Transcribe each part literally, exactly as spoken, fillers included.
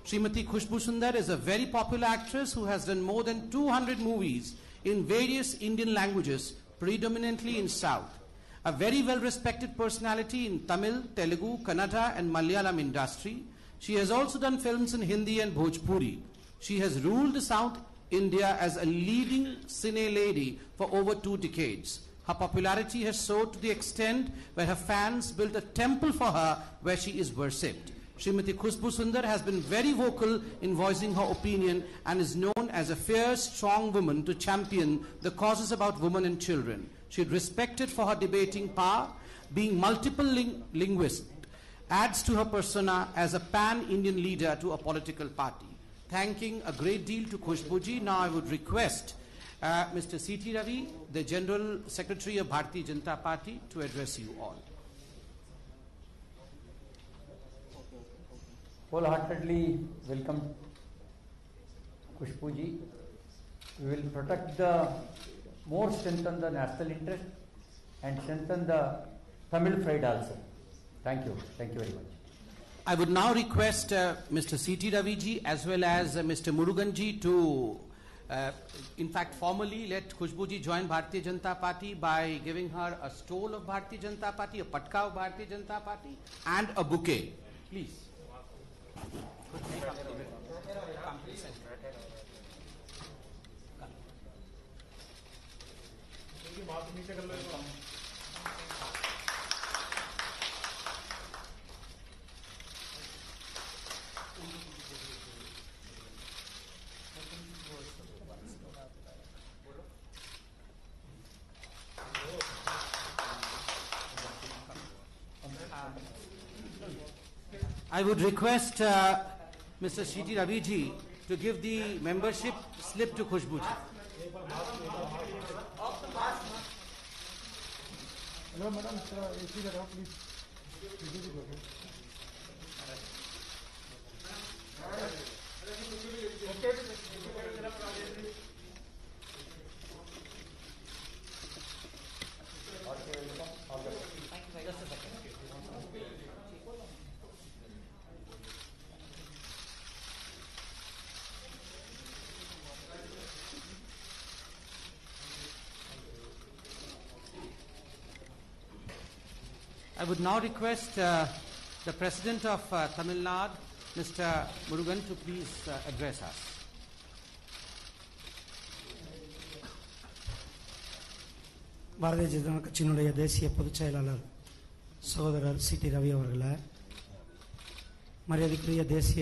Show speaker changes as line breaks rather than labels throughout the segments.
Srimati Khushbu Sundar is a very popular actress who has done more than two hundred movies in various Indian languages, predominantly in South. A very well-respected personality in Tamil, Telugu, Kannada and Malayalam industry. She has also done films in Hindi and Bhojpuri. She has ruled South India as a leading cine lady for over two decades. Her popularity has soared to the extent where her fans built a temple for her where she is worshipped. Srimati Khushbu Sundar has been very vocal in voicing her opinion and is known as a fierce, strong woman to champion the causes about women and children. She is respected for her debating power, being multiple ling linguist, adds to her persona as a pan-Indian leader to a political party. Thanking a great deal to Khushbuji, now I would request uh, Mister C T Ravi, the General Secretary of Bharatiya Janata Party, to address you all.
Wholeheartedly welcome Khushbuji. We will protect the, more strengthen the national interest and strengthen the Tamil pride also. Thank you. Thank you very much.
I would now request uh, Mister C T Ravi ji as well as uh, Mister Murugan ji to, uh, in fact, formally let Khushbu ji join Bharatiya Janata Party by giving her a stole of Bharatiya Janata Party, a patka of Bharatiya Janata Party, and a bouquet. Please. I would request uh, Mister C T Ravi ji to give the membership slip to Khushbu ji.
Hello, madam. Please.
I would now request uh, the President of uh, Tamil Nadu, Mister Murugan, to please uh, address us.
Bharatiya Janata கட்சியினுடைய தேசிய பொதுச் செயலாளர் சகோதரர் C D Ravi அவர்களே, மரியாதைக்குரிய தேசிய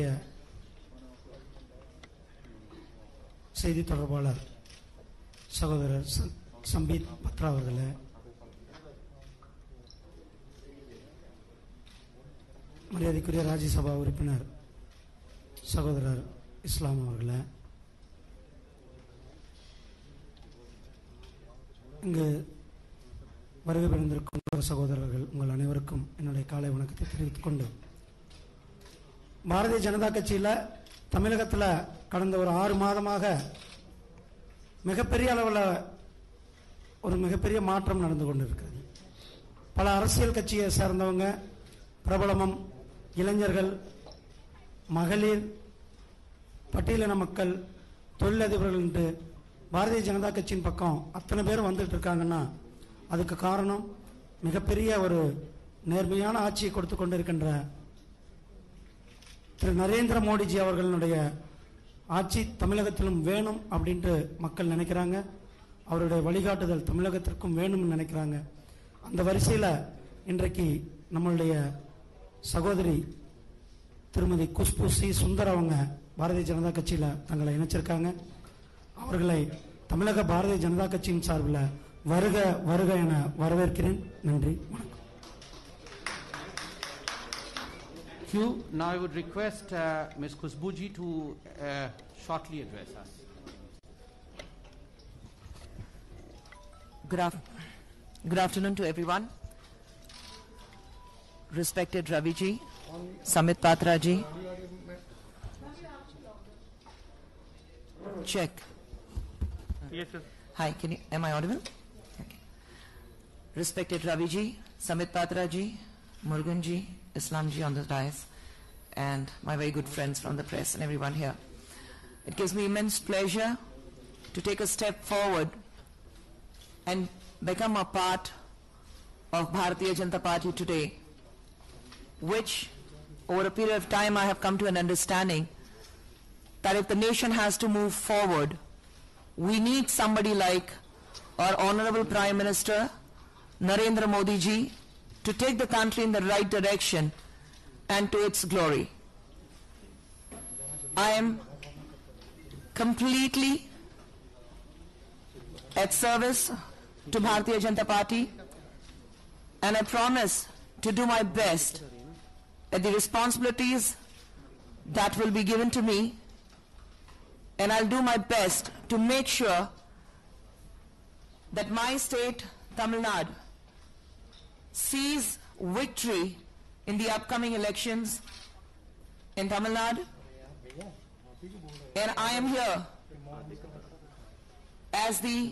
செய்தி தொடர்பாளர் சகோதரர் சம்பீத் பத்ரா அவர்களே, மரியாதைக்குரிய ராஜ்யசபா உறுப்பினர் சகோதரர் இஸ்லாம் அவர்களே, இங்கு வருகை புரிந்திருக்கும் சகோதரர்கள் உங்கள் அனைவருக்கும் என்னுடைய காலை வணக்கத்தை தெரிவித்துக் கொண்டு, பாரதிய ஜனதா கட்சியில் தமிழகத்தில் கடந்த ஒரு ஆறு மாதமாக மிகப்பெரிய அளவில் ஒரு மிகப்பெரிய மாற்றம் நடந்து கொண்டிருக்கிறது. பல அரசியல் கட்சியை சேர்ந்தவங்க, பிரபலமும், இளைஞர்கள், மகளிர், பட்டியலின மக்கள், தொழிலதிபர்கள் என்று பாரதிய ஜனதா கட்சியின் பக்கம் அத்தனை பேரும் வந்துட்டு இருக்காங்கன்னா அதுக்கு காரணம் மிகப்பெரிய ஒரு நேர்மையான ஆட்சியை கொடுத்து கொண்டிருக்கின்ற திரு நரேந்திர மோடிஜி அவர்களுடைய ஆட்சி தமிழகத்திலும் வேணும் அப்படின்ட்டு மக்கள் நினைக்கிறாங்க. அவருடைய வழிகாட்டுதல் தமிழகத்திற்கும் வேணும்னு நினைக்கிறாங்க. அந்த வரிசையில் இன்றைக்கு நம்மளுடைய சகோதரி திருமதி குஷ்பு சி சுந்தர் அவங்க பாரதிய ஜனதா கட்சியில் தங்களை இணைச்சிருக்காங்க. அவர்களை தமிழக பாரதிய ஜனதா கட்சியின் சார்பில் வருக வருக என வரவேற்கிறேன். நன்றி, வணக்கம்.
Now I would request uh, Miz Khushbuji to uh, shortly address us.
Good, af good afternoon to everyone. Respected Raviji, Samit Patra ji. Check.
Yes, sir.
Hi, can you, am I audible? Okay. Respected Raviji, Samit Patra ji, Murugan ji, Islam ji on the dais, and my very good friends from the press and everyone here. It gives me immense pleasure to take a step forward and become a part of Bharatiya Janata Party today, which over a period of time I have come to an understanding that if the nation has to move forward, we need somebody like our Honorable Prime Minister Narendra Modi ji to take the country in the right direction and to its glory. I am completely at service to Bharatiya Janata Party, and I promise to do my best at the responsibilities that will be given to me, and I'll do my best to make sure that my state, Tamil Nadu, sees victory in the upcoming elections in Tamil Nadu. And I am here as the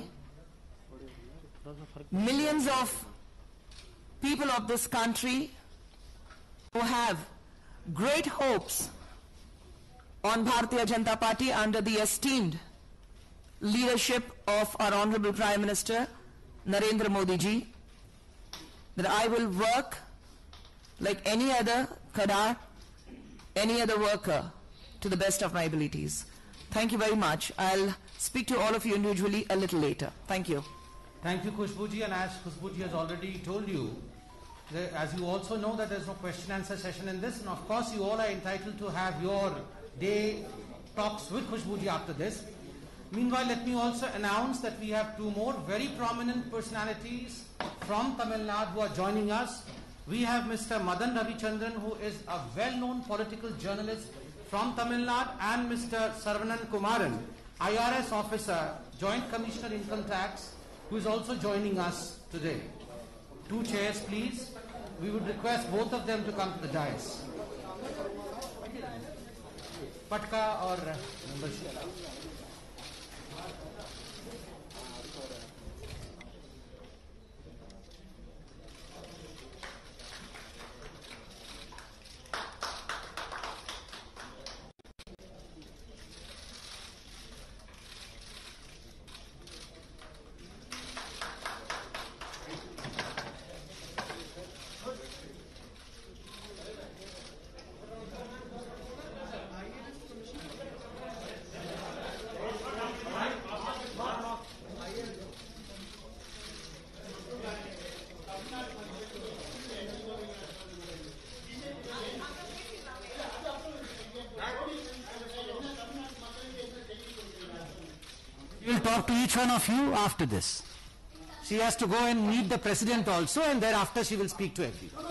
millions of people of this country who have great hopes on Bharatiya Janata Party under the esteemed leadership of our Honorable Prime Minister Narendra Modi ji, that I will work like any other Kadar, any other worker, to the best of my abilities. Thank you very much. I'll speak to all of you individually a little later. Thank you.
Thank you, Khushbu ji, and as Khushbu ji has already told you, there, as you also know that there's no question answer session in this, and of course you all are entitled to have your day talks with Khushbu ji after this. Meanwhile, let me also announce that we have two more very prominent personalities from Tamil Nadu who are joining us. We have Mister Madan Ravichandran, who is a well-known political journalist from Tamil Nadu, and Mister Sarvanan Kumaran, I R S officer, Joint Commissioner Income Tax, who is also joining us today. Two chairs, please. We would request both of them to come to the dais. Patka or membership.
We will talk to each one of you after this. She has to go and meet the president also, and thereafter she will speak to everyone.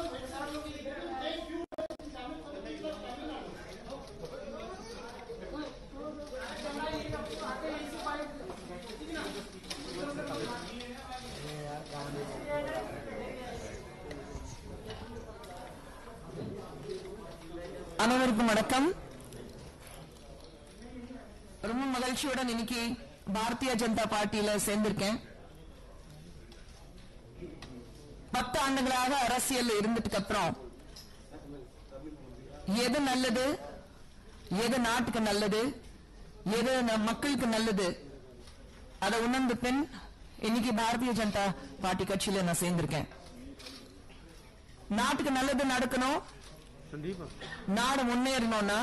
அனைவருக்கும் வணக்கம். ரொம்ப மகிழ்ச்சியுடன் இன்னைக்கு பாரதிய ஜனதா பார்ட்டியில சேர்ந்திருக்கேன். பத்து ஆண்டுகளாக அரசியல் இருந்ததுக்கு அப்புறம் எது நல்லது, எது நாட்டுக்கு நல்லது, எது மக்களுக்கு நல்லது, அதை உணர்ந்த பின் இன்னைக்கு பாரதிய ஜனதா பார்ட்டி கட்சியில நான் சேர்ந்திருக்கேன். நாட்டுக்கு நல்லது நடக்கணும், நாடு முன்னேறணும்னா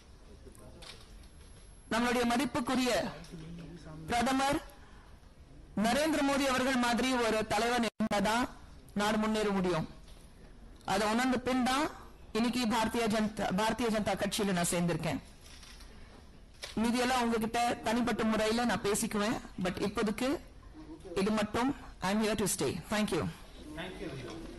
நம்மளுடைய மதிப்புக்குரிய பிரதமர் நரேந்திர மோடி அவர்கள் மாதிரி ஒரு தலைவன் இருந்தாதான் நாடு முன்னேற முடியும். அதை உணர்ந்த பின் தான் இன்னைக்கு பாரதிய ஜனதா பாரதிய ஜனதா கட்சியில நான் சேர்ந்திருக்கேன். மீதியெல்லாம் உங்ககிட்ட தனிப்பட்ட முறையில நான் பேசிக்குவேன். பட் இப்போதைக்கு இது மட்டும் I am here to stay. Thank you.
Thank you.